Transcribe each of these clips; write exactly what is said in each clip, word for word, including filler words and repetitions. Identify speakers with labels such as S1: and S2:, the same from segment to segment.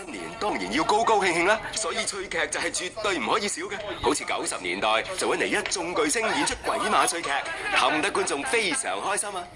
S1: 新年當然要高高興興啦，所以趣劇就係絕對唔可以少嘅。好似九十年代就揾嚟一眾巨星演出鬼馬趣劇，氹得觀眾非常開心啊！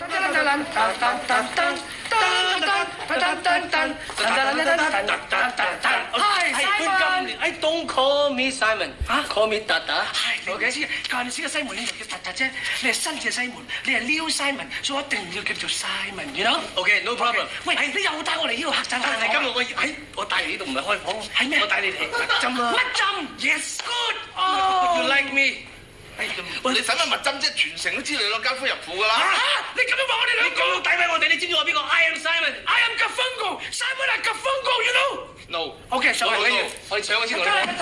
S2: 係潘金蓮，哎 ，Don't call me Simon， 啊 ，call me 達達。
S3: 係，你唔知，舊陣時嘅西門你就叫達達啫，你係新嘅西門，你係 New Simon，所以一定要叫做 Simon，you know？OK，no problem。喂，你又帶我嚟呢度客棧，
S2: 但係今日我喺我帶你呢度唔係開房，
S3: 係咩？
S2: 我帶你嚟蜜針啊！
S3: 蜜針 ，yes，good。
S2: You like me？
S4: 喂，你使乜蜜針啫？全城都知你兩間夫入庫㗎啦！
S3: 嚇！你咁樣話我哋兩個，
S2: 你咁樣詆毀我哋，你知唔知我邊個 ？I am Simon，I
S3: am Garfunkel，Simon 係 Garfunkel，you know？No。OK， 上嚟
S2: 緊要，我哋搶我先同你講。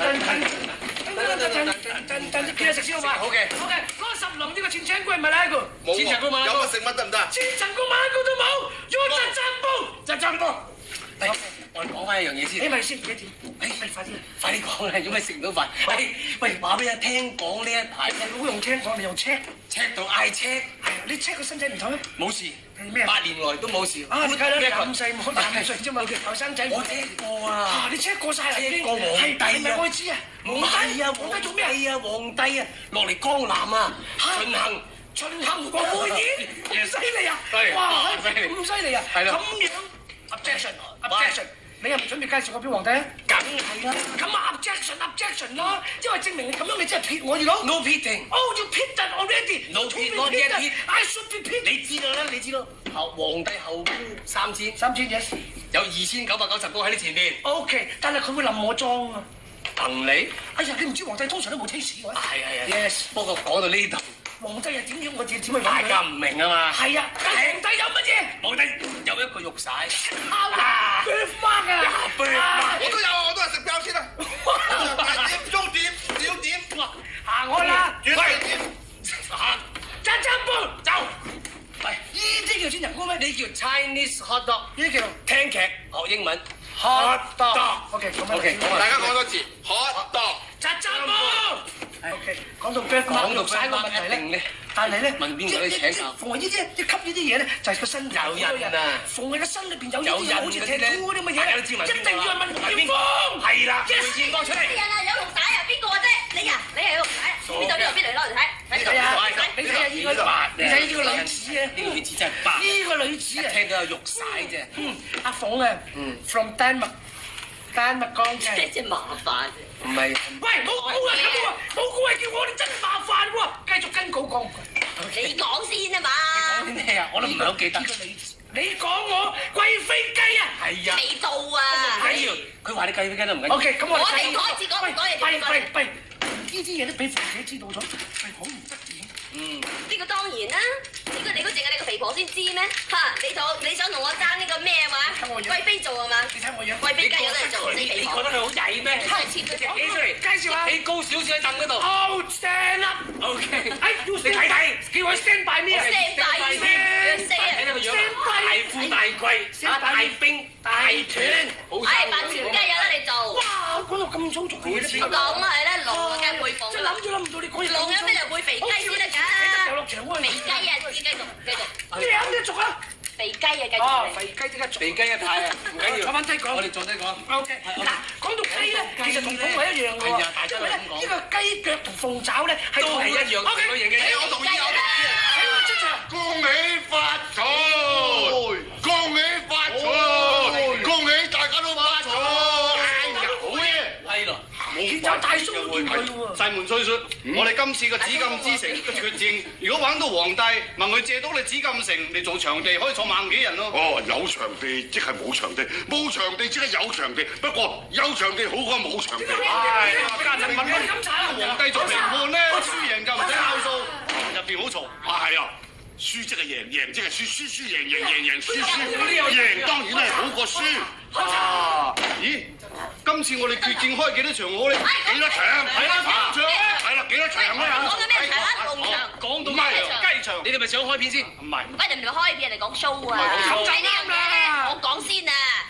S3: 幾多食先好嘛？
S2: 好嘅。
S3: 好嘅，嗰個十龍呢個千層龜咪拉個。
S4: 冇
S2: 千層龜馬拉
S4: 有乜食乜得唔得？
S3: 千層龜馬拉個都冇，要雜針煲，雜針煲。
S2: 嚟，我哋講翻一樣嘢先。
S3: 你咪先幾點？
S2: 誒，快啲，快啲講啦！如果咪食唔到飯，喂喂，話俾你聽講呢一排
S3: 好用聽講，你用 check
S2: check 到嗌 check，
S3: 係啊，你 check 個身體唔妥咩？
S2: 冇事，
S3: 係咩？
S2: 八年來都冇事。
S3: 啊，你睇啦，廿五歲冇廿五歲啫嘛，後生仔。
S2: 我 check 過啊，
S3: 你 check 過曬啦，
S2: check 過皇帝啊，
S3: 係咪愛滋啊？
S2: 唔係啊，皇帝做咩啊？皇帝啊，落嚟江南啊，巡行。
S3: 巡行國會演，咁犀利啊！哇，咁犀利啊！
S2: 係啦，
S3: 咁樣 objection，objection，你係咪準備介紹我俾皇帝啊？
S2: 梗係啦，
S3: 咁啊 objection，objection 咯，因為證明你咁樣你真係撇我而攞。
S2: No pitting。
S3: Oh, you pit that already.
S2: No pit, not yet pit.
S3: I should be pit.
S2: 你知道啦，你知道。後皇帝後宮三千，
S3: 三千 yes，
S2: 有二千九百九十個喺你前面。
S3: OK， 但係佢會冧我裝啊！
S2: 憑你？
S3: 哎呀，你唔知皇帝通常都冇 taste 嘅。
S2: 係係
S3: 係。Yes。
S2: 不過講到呢度。
S3: 皇帝又點樣？我點點去揾佢？
S2: 大家唔明啊嘛。
S3: 係啊，皇帝有乜嘢？
S2: 皇帝有一個玉璽。
S3: 啊 ！birthmark 啊！
S2: birthmark
S4: 我都有，我都係食標先啦。點中點小點，
S3: 行開啦！
S4: 轉嚟點，
S3: 爭爭半走。
S2: 喂，
S3: 呢啲叫先人工咩？
S2: 你叫 Chinese hot dog，
S3: 呢啲叫
S2: 聽劇學英文。
S3: hot dog。OK，咁樣。
S2: OK，
S4: 大家講多次 hot dog。
S3: 爭爭半。OK，講到 birthmark 玉璽個問題咧，但係咧，
S2: 問邊個都請教。
S3: 逢係呢啲一吸呢啲嘢咧，就係個身有
S2: 人啊！
S3: 逢係個身裏邊有呢
S2: 有
S3: 啲好似踢箍啲咁嘅嘢，
S2: 大家都知問邊個啦。
S3: 一定要問梅艷芳。
S2: 係啦，梅
S3: 一
S2: 艷芳出嚟。
S5: 人啊，有玉璽啊，邊個啫？你啊，你係有玉璽啊？邊度邊度邊度攞嚟睇？
S3: 係啊，你睇下呢個，你睇呢個女子啊，
S2: 呢個女子真係白。
S3: 呢個女子啊，
S2: 聽到有玉璽啫。
S3: 嗯，阿鳳啊，from 丹麥，丹麥講嘅。
S5: 真係麻煩。
S2: 唔係。
S3: 喂，冇冇啊，咁喎，冇告係叫我哋真係麻煩喎，繼續跟稿講。
S5: 你講先啊嘛。
S2: 你講啲咩啊？我都唔係好記得。
S3: 你講我貴妃雞啊？
S2: 係啊。
S5: 未到啊。
S2: 唔緊要，佢話你貴妃雞都唔緊要。
S3: OK，咁我
S5: 我哋講一次講唔講嘢？
S3: 喂喂喂，呢啲嘢都俾鳳姐知道咗，係好唔得意。
S2: 嗯。
S5: 呢個當然啦，呢個你估淨係你個肥婆先知咩？嚇，你同你想同我爭呢個咩話？貴妃做係嘛？
S3: 你睇我樣。
S5: 貴妃雞有得你做，你肥婆。
S2: 你覺得佢好曳咩？
S5: 係切佢
S2: 企出嚟，
S3: 介紹下。
S2: 你高少少喺凳嗰度。
S3: Oh stand up。OK。哎，你睇睇，叫我 stand by 咩啊
S5: ？stand by 咩？
S2: 睇你個樣，大富大貴，啊大兵大團，好
S5: 唉，白切雞有得你做。
S3: 哇，講到咁粗俗嘅嘢都
S5: 我講係咧，狼梗係配鳳。
S3: 即係諗都諗唔到你講嘢。
S5: 狼有咩就配肥雞先得㗎。
S3: 遊樂場喎。
S5: 肥雞啊，自己繼續繼續。
S3: 咩啊？咩族啊？
S5: 肥雞啊，繼續。
S3: 哦，肥雞即刻族。
S2: 肥雞一太啊，唔緊要。
S3: 坐翻低講。
S2: 我哋坐低講。
S3: O K。嗱，講到雞咧，其實同鳳係一樣嘅喎。
S2: 係啊，大家都係咁講。
S3: 呢個雞腳同鳳爪咧係
S2: 都係一樣同類型嘅嘢。
S4: 我同意，我同意。
S3: 喺我出場。
S4: 恭喜發財！恭喜發財！恭喜大家都發財！哎呀，好嘢！
S2: 係咯。
S3: 其實大叔都見佢喎。
S6: 細門歲説，我哋今次嘅紫禁之城嘅決戰，如果玩到皇帝問佢借到你紫禁城嚟做場地，可以坐萬幾人咯。
S4: 哦，有場地即係冇場地，冇場地即係有場地。不過有場地好過冇場地。
S6: 係，家陣問乜飲茶啦？皇帝做評判咧，輸贏就唔使拗數，入邊好嘈。
S4: 啊，係啊。輸即係贏，贏即係輸，輸輸贏贏贏贏輸輸，贏當然係好過輸。
S6: 啊！咦？今次我哋決戰開幾多場好咧？
S4: 幾多場？係啦，幾多場？係啦，幾多場
S5: 講
S4: 啊？
S5: 緊咩場啊？龍場。
S6: 講到
S4: 唔係
S6: 雞場，
S2: 你哋咪想開片先？
S6: 唔係。
S5: 喂，人哋開片，人哋講 show 啊。
S6: 講 show
S5: 咁呢樣嘢咧，我講先啊。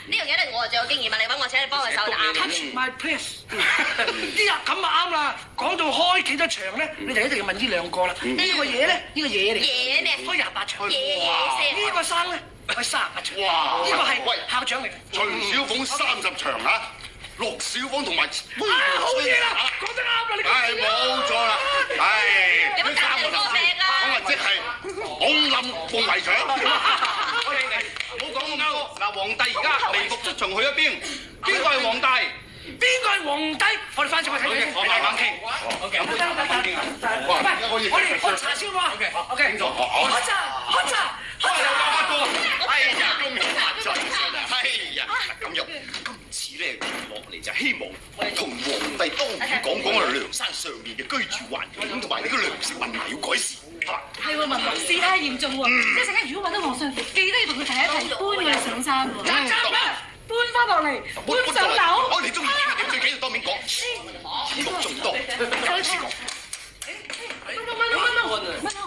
S5: 呢樣嘢咧我係最有經驗啊！你揾我請你幫我手就啱。
S3: Touch my place。呢日咁啊啱啦，講到開幾多場咧，你就一定要問呢兩個啦。呢個嘢咧，呢個嘢嚟。
S5: 嘢咩？
S3: 開廿八場。
S5: 嘢嘢聲。
S3: 呢個生咧，開三十八場。哇！呢個係校長嚟。
S4: 徐小鳳三十場嚇，陸小鳳同埋。
S3: 啊！好嘢啦，講得啱啦，你。
S4: 係冇錯啦，係。
S5: 你乜打人個名啊？
S4: 咁啊，即係拱冧鳳圍牆。
S6: 唔好講咁多。嗱，皇帝而家離服出場去咗邊？邊個係皇帝？
S3: 邊個係皇帝？我哋翻上去睇睇。
S6: 我慢慢傾。
S3: OK。得得得。喂，我哋喝茶先喎。OK OK。喝茶，喝茶，喝茶。
S4: 哎呀，恭喜發財！哎呀，咁樣今次咧落嚟就希望同皇帝當面講講我哋梁山上面嘅居住環境同埋呢個糧食問題要改善。
S7: 係喎，文文事太嚴重喎！一陣間如果揾到皇上，記得要同佢提一提，搬佢上山喎。
S3: 站站啦！
S7: 搬翻落嚟，搬上樓。
S4: 我哋中意點最緊要當面講，節目仲多，講先講。
S7: 乜乜乜乜乜乜？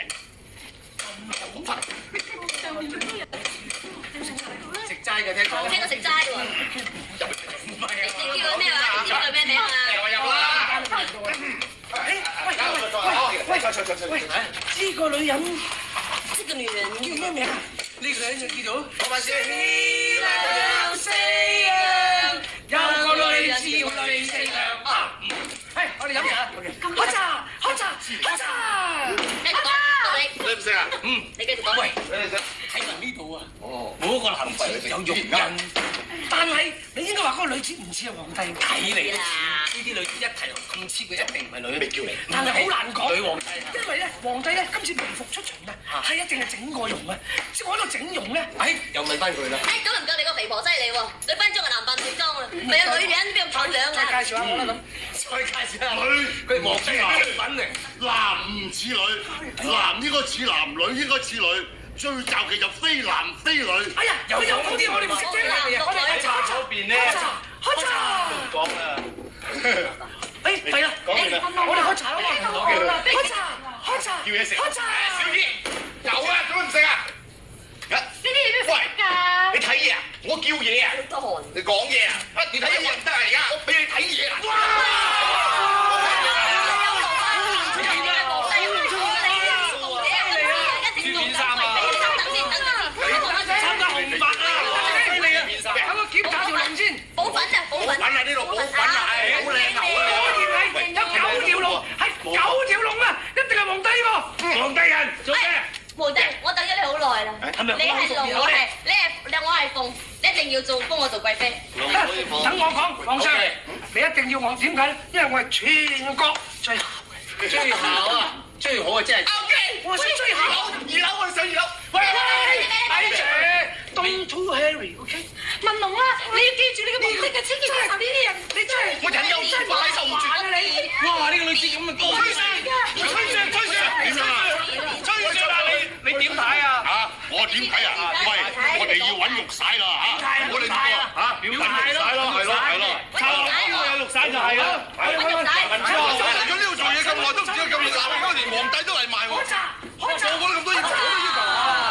S2: 食齋嘅聽講。
S5: 聽過食齋喎。你你叫佢咩話？你知佢咩名啊？
S2: 我入啦。
S3: 喂喂喂喂！呢個女人，
S5: 呢個女人
S3: 叫咩名啊？
S2: 呢個人就叫做我話先。
S3: 兩四樣，有個女人叫女四樣啊！係，我哋飲茶。喝茶，喝茶，喝茶。
S5: 你講，你
S4: 你唔識啊？
S2: 嗯，
S5: 你繼續講。
S2: 喂，睇埋呢度啊！哦，嗰個男子有肉印，
S3: 但係你應該話嗰個女子唔似係皇帝，
S2: 睇嚟
S5: 啦。
S2: 呢啲女子一睇咁似佢，一定唔係女。
S4: 咩叫你？
S3: 但係好難講。
S2: 女皇帝。
S3: 因為咧，皇帝咧今次微服出場啊，係一定係整過容啊！即係講到整容咧，
S2: 哎，又問翻佢啦。
S5: 誒，咁唔夠你個肥婆犀利喎！你分鐘係男扮女裝啊！咪有女人邊咁醜樣
S3: 再
S5: 啊？
S3: 介紹下我啦咁。
S2: 再介紹下
S4: 女，
S2: 佢皇帝嘅品嚟。
S4: 男唔似女，男應該似男，女應該似女，最就其就非男非女。
S3: 哎呀，又有嗰啲我哋唔識聽嘅嘢，我哋睇茶
S2: 嗰邊咧，
S3: 喝茶。
S2: 講啦。
S3: 誒，係啦，我哋喝茶啊嘛，喝茶，喝茶，
S4: 叫嘢食。
S3: 喝茶。
S4: 小二有啊，做乜唔食啊？
S7: 呢啲嘢邊食㗎？
S4: 你睇嘢啊？我叫嘢啊！
S5: 得閒。
S4: 你講嘢啊？啊，你睇嘢唔得啊！而家我俾你睇嘢啊！
S3: 等我檢查條龍先。
S5: 補粉啊，補粉。
S4: 揾下呢度補粉啊！係好靚啊！
S3: 果然係有九條龍，係九條龍啊！一定係皇帝喎。皇帝人做咩？
S5: 皇帝，我等咗你好耐啦。
S3: 係咪
S5: 你係龍，我係你係我係鳳，你一定要做封我做貴妃。
S3: 等我講，皇上，你一定要我點解咧？因為我係全國最姣嘅。
S2: 最姣啊！最好啊！真係。
S4: OK，
S3: 我係最姣。
S4: 二樓我哋上二樓。
S3: 喂喂，睇住 ，Don't to Harry，OK？
S7: 文龍啊，你要記住你個目的啊，千祈唔好受呢啲人。
S3: 你真係
S4: 我人又唔擺受唔住
S3: 啊你！
S2: 哇！呢個女子咁嘅高吹聲，吹聲，吹聲，點啊？吹聲啊！你你點睇啊？
S4: 啊！我點睇啊？喂，我哋要揾玉璽啦嚇！我哋嚇
S2: 表態咯，
S4: 係咯係咯。
S2: 就係呢個有綠曬就係啦。
S5: 揾玉璽。
S4: 我嚟咗呢度做嘢咁耐，都唔知咁熱鬧，而家連皇帝都嚟埋喎。
S3: 喝茶，喝茶，
S4: 個個都咁多要求，我都要求。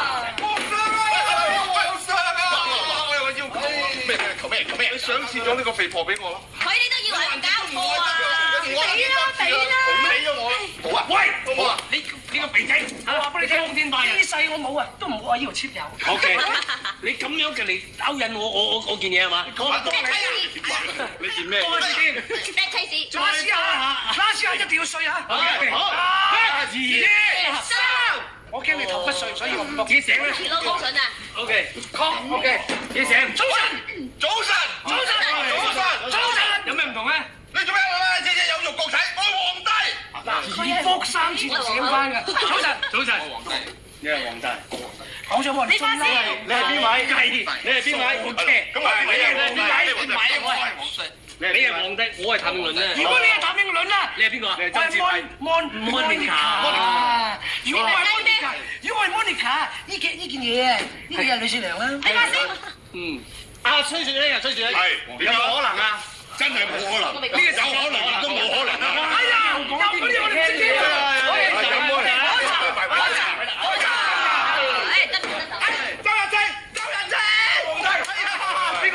S4: 我有個要求。咩咩求咩求咩？你賞賜咗呢個肥婆俾我咯。
S5: 佢哋都以為唔搞錯啊！
S4: 俾啦俾啦！好理咗我啦。好啊。
S3: 喂，
S4: 好啊。
S3: 你呢個肥仔，我話俾你聽，呢世我冇啊，都唔好喺呢度切油。
S2: O K， 你咁樣嘅嚟勾引我，我我我件嘢係嘛？
S5: 咩 case？
S2: 你件咩？
S3: 先，
S5: 咩 case？
S3: 再試下，拉試下一定要碎啊！
S2: 好，
S3: 一、二、三，我驚你頭不碎，所以我唔自己醒啦。
S5: 攞公信啊！
S2: O K，
S3: 確 OK， 幾醒？早晨，
S4: 早晨，
S3: 早晨，
S4: 早晨，
S3: 早晨，
S2: 有咩唔同咧？
S4: 你做咩啊？日日有肉國睇，我係皇帝。
S3: 嗱，二福三次就醒翻㗎。早晨，
S2: 早晨，皇帝，你係皇帝。
S3: 講咗我哋信啦。
S2: 你係邊位？係，你係邊位 ？O K，
S4: 咁啊，你係
S2: 邊位？
S4: 邊位？我係皇帝。
S2: 你係皇帝，我係譚詠麟啊。
S3: 如果你係譚詠麟啦，
S2: 你係邊個啊？
S3: 我係 Mon Mon Monica。如果我係 Monica，如果我係 Monica，呢件呢件嘢啊，呢件係呂雪娘啦。
S7: 你話先，
S2: 嗯，啊，吹住咧，吹住咧，
S4: 係
S2: 有冇可能啊？
S4: 真係冇可能，呢個有可能亦都冇可能啊！
S3: 哎呀，有嗰啲我哋唔識聽啊！我哋開茶，開茶，開茶。
S5: 誒，得唔得？
S4: 周日清，周日清，皇帝，邊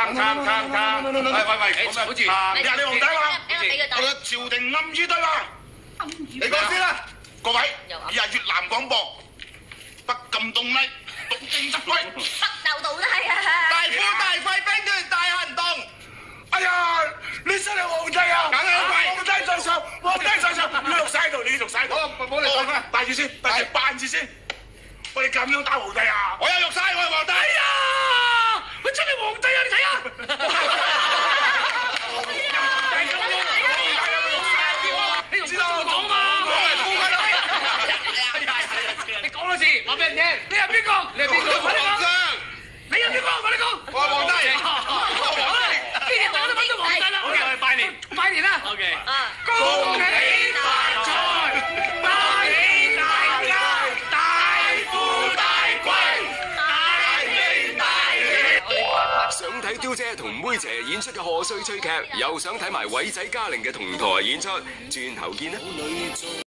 S2: 撐撐撐撐，喂喂喂，講咩？
S6: 好似
S2: 你係你皇帝嘛？
S5: 俾佢
S2: 我嘅朝廷暗語對話，你講先啦。各位，以下越南廣播，不禁動力，獨正則規。
S5: 北鬥到啦，係啊！
S2: 大富大貴兵團大行動。哎呀，你真係皇帝啊！梗係皇帝在上，皇帝在上，你錄晒喺度，你錄晒喺度。好，冇你講啦，戴住先，戴住扮住先。我哋咁樣打皇帝啊！我有錄晒，我係皇帝。哎呀，我真係皇帝啊！你睇下。你知道我講嘛？我係富貴啦。你講多次，話俾人聽。你係邊個？你係邊個？快啲講。你係邊個？快啲講。我係皇帝。好啦，既然大家都揾到皇帝啦，我哋拜年，拜年啦。OK。恭喜發財，恭喜大家，大富大貴，大喜大利。
S1: 想睇嬌姐同妹姐演出嘅賀歲趣劇，又想睇埋偉仔嘉玲嘅同台演出，轉頭見啦！